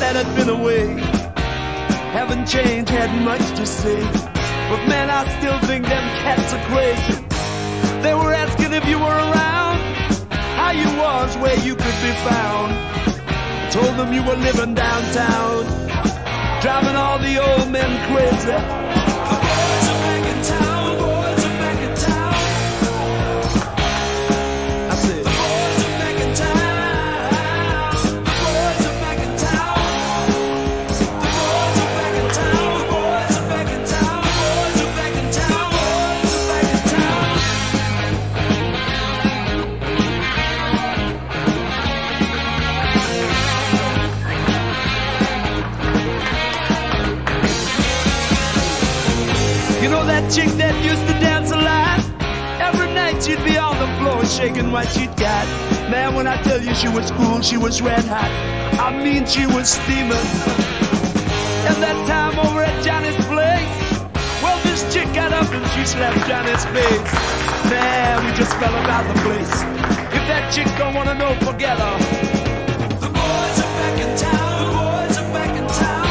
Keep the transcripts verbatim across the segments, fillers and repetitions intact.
dad had been away. Haven't changed, had much to say. But man, I still think them cats are crazy. They were asking if you were around, how you was, where you could be found. Told them you were living downtown, driving all the old men crazy. The boys are back in town, boys are back in town. I said, the boys are back in town, the boys are back in town. The boys are back in town, the boys are back in town, boys are back in town, boys are back in town. You know that chick that used to dance a lot? Every night she'd be on the floor shaking what she'd got. Man, when I tell you she was cool, she was red hot. I mean, she was steaming. And that time over at Johnny's place, well, this chick got up and she slapped Johnny's face. Man, we just fell about the place. If that chick don't wanna know, forget her. The boys are back in town, the boys are back in town.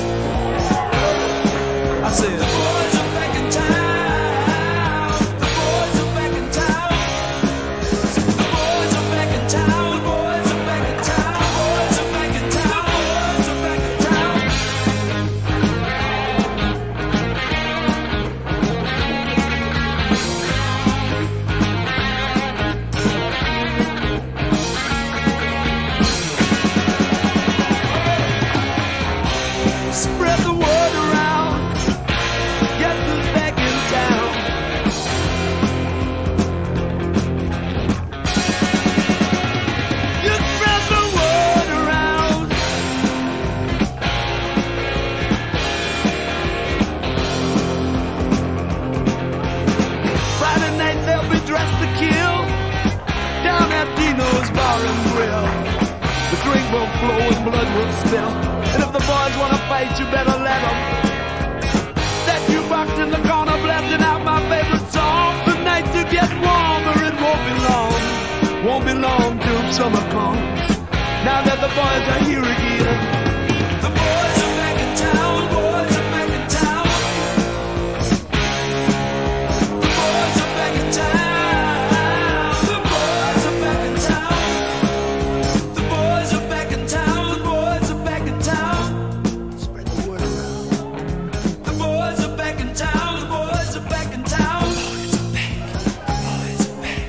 I said, the boys are back in town, the boys are back in town. The boys are back in town, the boys are back in town, the boys are back in town, the boys are back in town. Spread the word around, guess who's back in town? You spread the word around. Friday night they'll be dressed to kill down at Dino's Bar and Grill. The drink will flow and blood will spill. And if the boys wanna fight, you better let them. That jukebox in the corner blasting out my favorite song. The nights will get warmer, it won't be long. Won't be long till summer comes. Now that the boys are here again. The boys are back in town, boys are back in town. The boys are back in town. The boys are back in town. The boys are back in town. The boys are back in town. Spread the word around. The boys are back in town. The boys are back in town. Boys are back. Boys are back.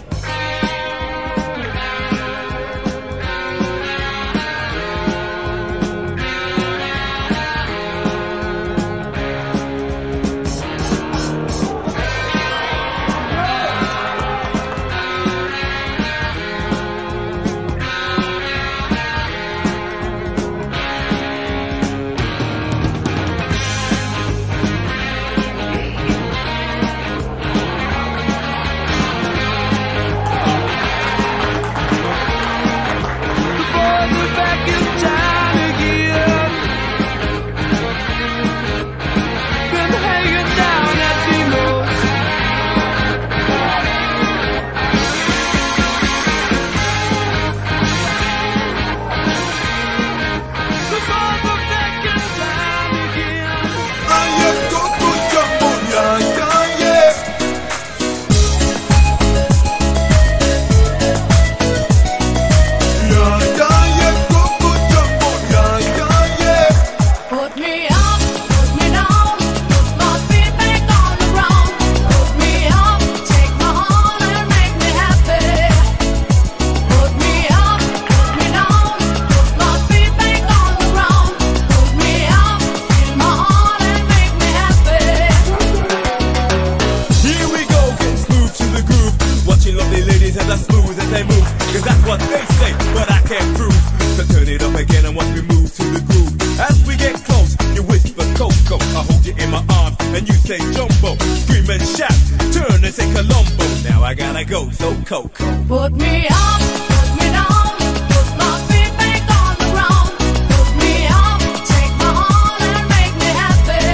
Put me up, put me down, put my feet back on the ground. Put me up, take my heart and make me happy.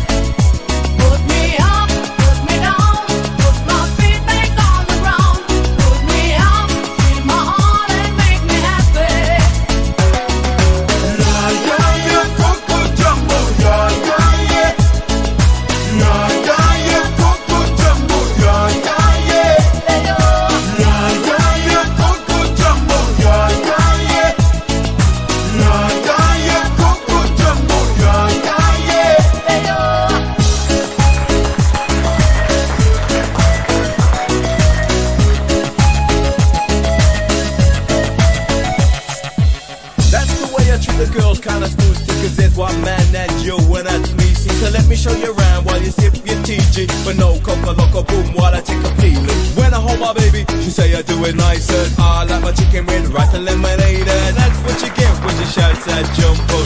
Put me up, put me down, put my feet back on the ground. Put me up, feel my heart and make me happy. La, la. girls kinda spooky, cause there's one man and you and that's me. See, so let me show you around while you sip your T G. But no coca loco boom while I take a peeling. When I hold my baby, she say I do it nicer. I like my chicken with rice and lemonade, and that's what you get when you shout that jumbo